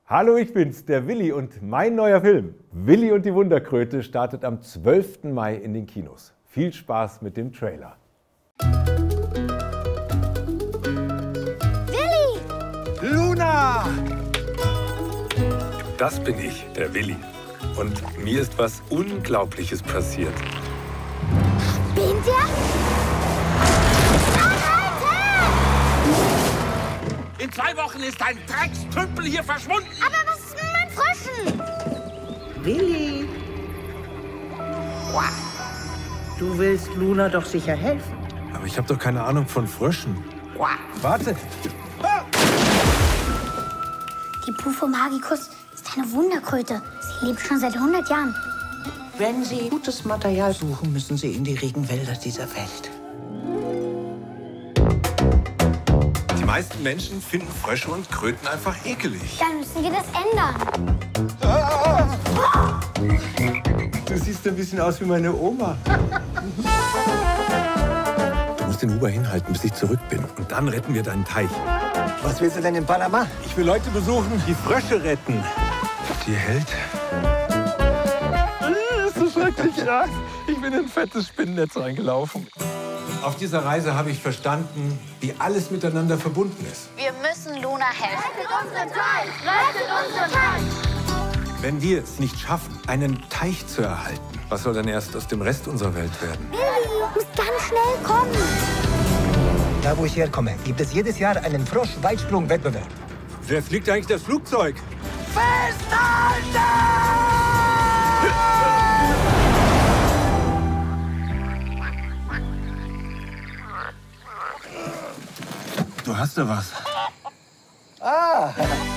Hallo, ich bin's, der Willi, und mein neuer Film Willi und die Wunderkröte startet am 12. Mai in den Kinos. Viel Spaß mit dem Trailer. Willi! Luna! Das bin ich, der Willi. Und mir ist was Unglaubliches passiert. Spinnt der? In 2 Wochen ist ein Dreckstümpel hier verschwunden. Aber was ist mit meinen Fröschen? Willi! Du willst Luna doch sicher helfen. Aber ich habe doch keine Ahnung von Fröschen. Warte! Die Bufo Magicus ist eine Wunderkröte. Sie lebt schon seit 100 Jahren. Wenn Sie gutes Material suchen, müssen Sie in die Regenwälder dieser Welt. Die meisten Menschen finden Frösche und Kröten einfach ekelig. Dann müssen wir das ändern. Du siehst ein bisschen aus wie meine Oma. Du musst den Huber hinhalten, bis ich zurück bin. Und dann retten wir deinen Teich. Was willst du denn in Panama? Ich will Leute besuchen, die Frösche retten. Die hält. Ist so schrecklich, ja. Ich bin in ein fettes Spinnennetz reingelaufen. Auf dieser Reise habe ich verstanden, wie alles miteinander verbunden ist. Wir müssen Luna helfen. Rettet unseren Teich! Rettet unseren Teich! Wenn wir es nicht schaffen, einen Teich zu erhalten, was soll dann erst aus dem Rest unserer Welt werden? Willi, muss ganz schnell kommen. Da, wo ich herkomme, gibt es jedes Jahr einen Frosch-Weitsprung-Wettbewerb. Wer fliegt eigentlich das Flugzeug? Du hast da was. Ah,